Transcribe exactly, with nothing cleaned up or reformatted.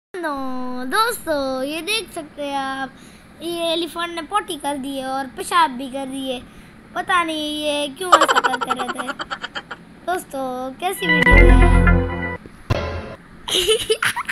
No दोस्तों, ये देख सकते हैं आप, ये एलिफेंट ने पोटी कर दी है और पेशाब भी कर दिए। पता नहीं ये क्यों ऐसा करते रहते हैं। दोस्तों कैसी वीडियो है।